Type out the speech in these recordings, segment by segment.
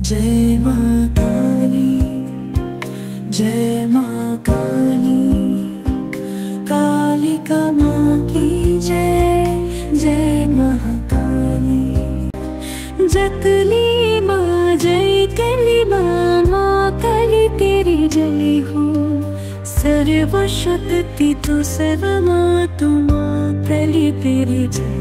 जय माँ काली, जय माँ काली, कालिका माँ की जय, जय महाकाली। जकली माँ जय कली माँ, माँ काली तेरी जय हो। सर्वशक्ति तू सर्वमाँ तू, माँ काली तेरी जय।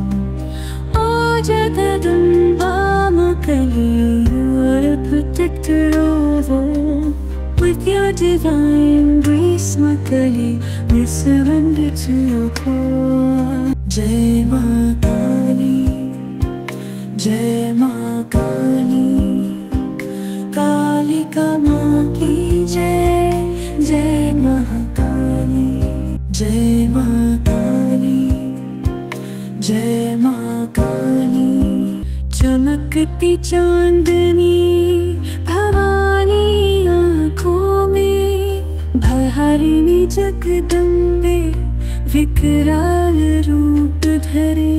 ओ जगदम्बा माँ काली, protector over with your divine grace, माँ काली, we surrender to your call. जय माँ काली, जय माँ काली, कालिका माँ की जय, जय महाकाली। जय माँ काली, जय माँ काली, चमकती चांदनी भवानी आँखों में, भहारिणी जगदम्बे विकराल रूप धरे।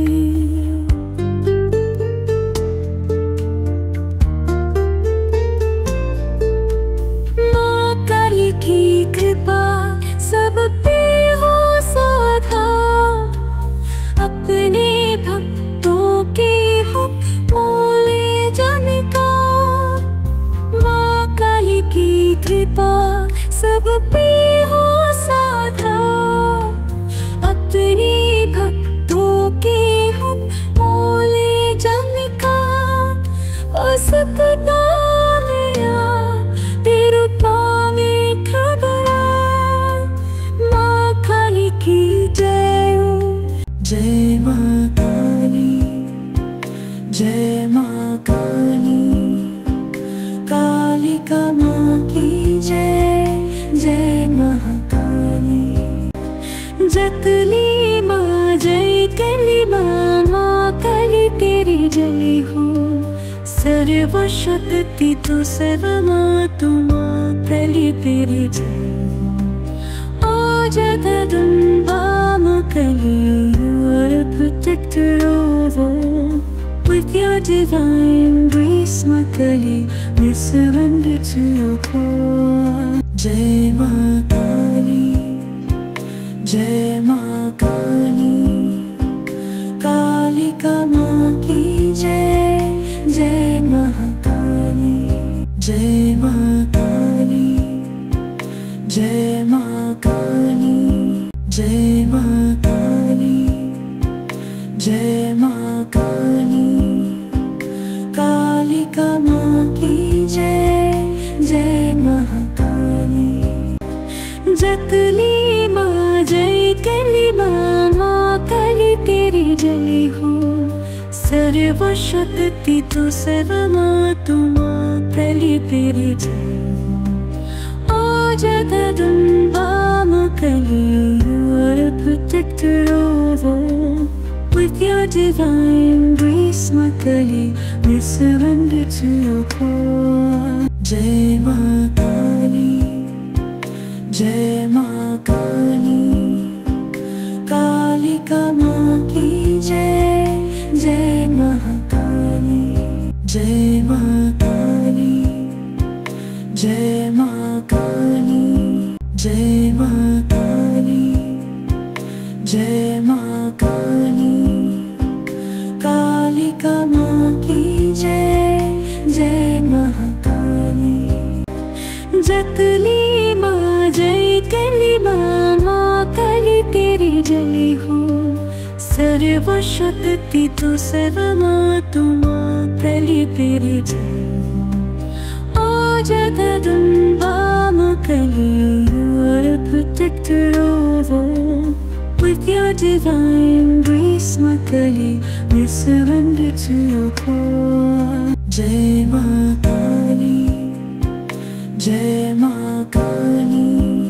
माँ काली की कृपा सब पे हो सदा, अपने भक्तों के हुक्म बोले जाने का। माँ काली की कृपा सब पे हो सदा, अपने भक्तों के हुक्म बोले जाने का। असकता मेरा तेरे पाँव में खड़ा, माँ काली की जय हो। जय माँ काली, जय माँ काली, कालिका माँ की जय, जय महाकाली। जकली माँ जय कली माँ, माँ काली तेरी जय हो। सर्वशक्ति तू सर्वमाँ तू, माँ काली तेरी जय। ओ जगदम्बा माँ काली, you are a protector over with your divine grace, माँ काली, we surrender to your call. जय माँ काली, जय माँ काली, कालिका माँ की जय, जय महाकाली। जय माँ काली, जय माँ काली, जय माँ काली, जय माँ काली, कालिका माँ की जय, जय महाकाली। जकली माँ जय कली माँ, माँ काली तेरी जय हो। सर्वशक्ति तू सर्वमाँ तू, माँ काली तेरी जय। ओ जगदम्बा माँ काली, you are a protector over with your divine grace, माँ काली, we surrender to your call. जय माँ काली, जय माँ काली, कालिका माँ की जय, जय महाकाली। जय माँ काली, जय माँ काली, जय माँ काली, जय माँ काली, कालिका माँ की जय, जय महाकाली। जकली माँ जय कली माँ, माँ काली तेरी जय हो। सर्वशक्ति तू सर्वमाँ तू, माँ काली तेरी जय। ओ जगदम्बा माँ काली, you are a protector over with your divine grace, माँ काली, we surrender to your call. जय माँ काली, जय माँ काली,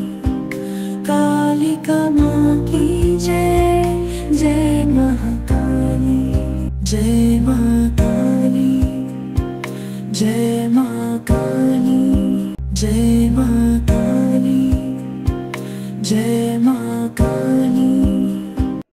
कालिका माँ की जय, जय महाकाली। जय माँ काली, जय माँ काली, जय माँ काली, जय